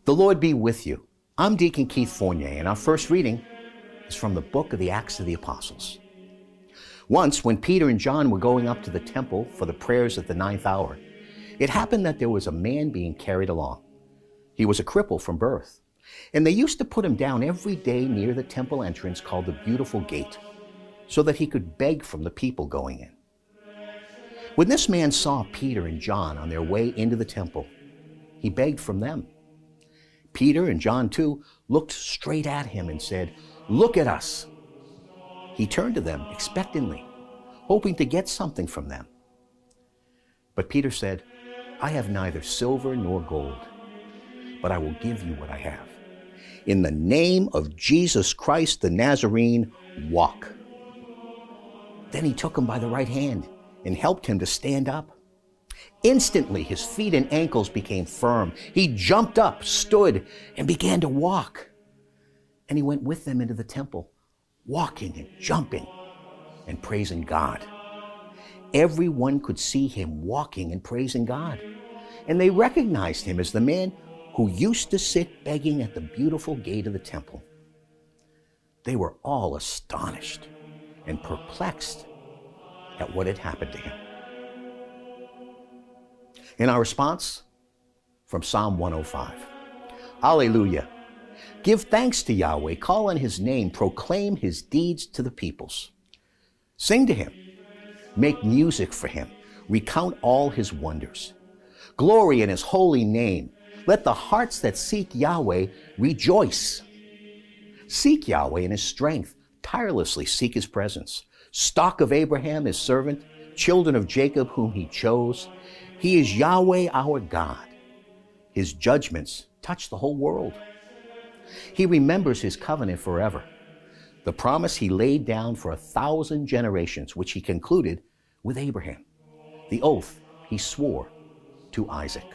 The Lord be with you. I'm Deacon Keith Fournier, and our first reading is from the book of the Acts of the Apostles. Once, when Peter and John were going up to the temple for the prayers at the 9th hour, it happened that there was a man being carried along. He was a cripple from birth, and they used to put him down every day near the temple entrance called the Beautiful Gate, so that he could beg from the people going in. When this man saw Peter and John on their way into the temple, he begged from them. Peter and John, too, looked straight at him and said, "Look at us." He turned to them expectantly, hoping to get something from them. But Peter said, "I have neither silver nor gold, but I will give you what I have. In the name of Jesus Christ the Nazarene, walk." Then he took him by the right hand and helped him to stand up. Instantly, his feet and ankles became firm. He jumped up, stood, and began to walk. And he went with them into the temple, walking and jumping and praising God. Everyone could see him walking and praising God, and they recognized him as the man who used to sit begging at the beautiful gate of the temple. They were all astonished and perplexed at what had happened to him. In our response, from Psalm 105, Alleluia! Give thanks to Yahweh, call on his name, proclaim his deeds to the peoples. Sing to him, make music for him, recount all his wonders. Glory in his holy name. Let the hearts that seek Yahweh rejoice. Seek Yahweh in his strength, tirelessly seek his presence. Stock of Abraham, his servant, children of Jacob, whom he chose. He is Yahweh our God. His judgments touch the whole world. He remembers his covenant forever, the promise he laid down for 1,000 generations, which he concluded with Abraham, the oath he swore to Isaac.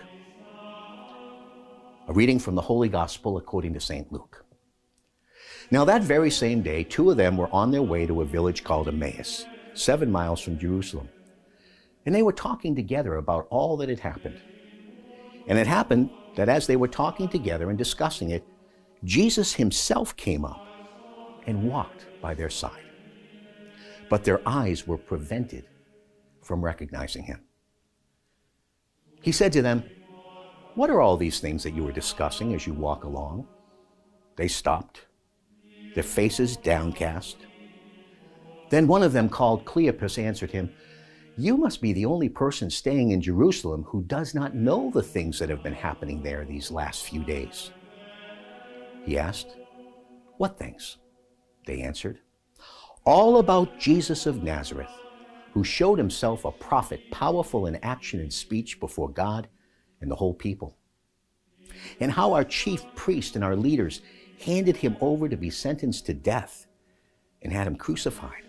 A reading from the Holy Gospel according to St. Luke. Now that very same day, 2 of them were on their way to a village called Emmaus, 7 miles from Jerusalem. And they were talking together about all that had happened. And it happened that as they were talking together and discussing it, Jesus himself came up and walked by their side. But their eyes were prevented from recognizing him. He said to them, "What are all these things that you are discussing as you walk along?" They stopped, their faces downcast. Then one of them, called Cleopas, answered him, "You must be the only person staying in Jerusalem who does not know the things that have been happening there these last few days." He asked, "What things?" They answered, "All about Jesus of Nazareth, who showed himself a prophet, powerful in action and speech before God and the whole people. And how our chief priest and our leaders handed him over to be sentenced to death and had him crucified.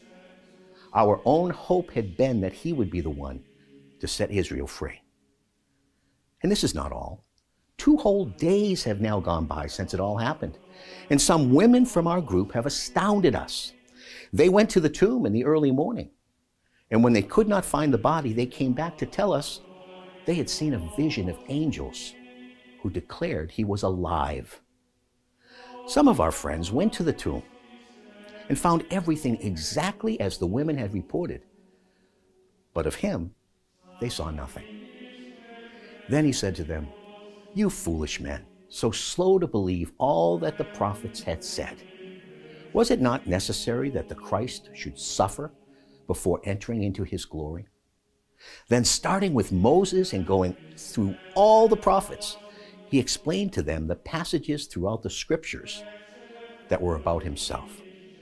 Our own hope had been that he would be the one to set Israel free. And this is not all. 2 whole days have now gone by since it all happened, and some women from our group have astounded us. They went to the tomb in the early morning, and when they could not find the body, they came back to tell us they had seen a vision of angels who declared he was alive. Some of our friends went to the tomb and found everything exactly as the women had reported, but of him they saw nothing." Then he said to them, "You foolish men, so slow to believe all that the prophets had said. Was it not necessary that the Christ should suffer before entering into his glory?" Then, starting with Moses and going through all the prophets, he explained to them the passages throughout the scriptures that were about himself.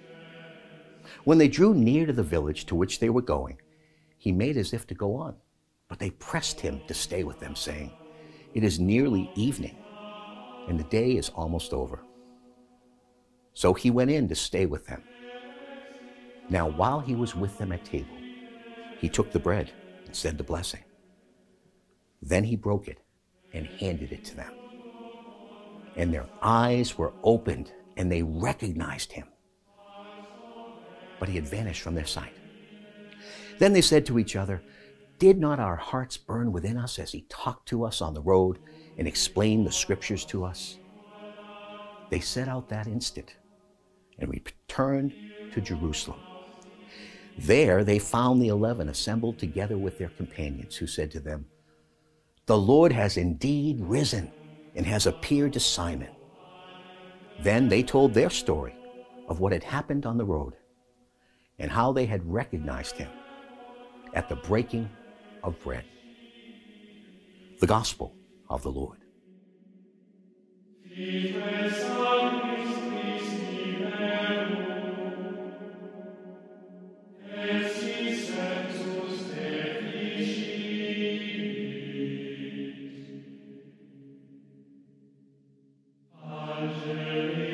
When they drew near to the village to which they were going, he made as if to go on, but they pressed him to stay with them, saying, "It is nearly evening, and the day is almost over." So he went in to stay with them. Now, while he was with them at table, he took the bread and said the blessing. Then he broke it and handed it to them. And their eyes were opened, and they recognized him. But he had vanished from their sight. Then they said to each other, "Did not our hearts burn within us as he talked to us on the road and explain the scriptures to us? They set out that instant and returned to Jerusalem. There they found the 11 assembled together with their companions, who said to them, "The Lord has indeed risen and has appeared to Simon." Then they told their story of what had happened on the road and how they had recognized him at the breaking of bread. The Gospel of the Lord. Alleluia.